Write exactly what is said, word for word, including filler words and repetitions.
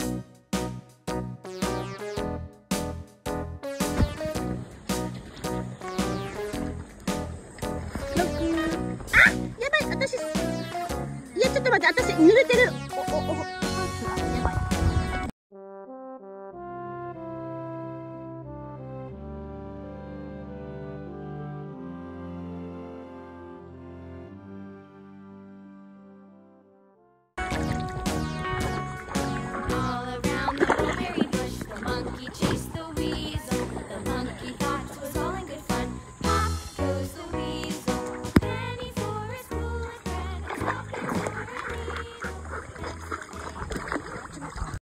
私、いや、ちょっと待って、私、濡れてる。お、お、お。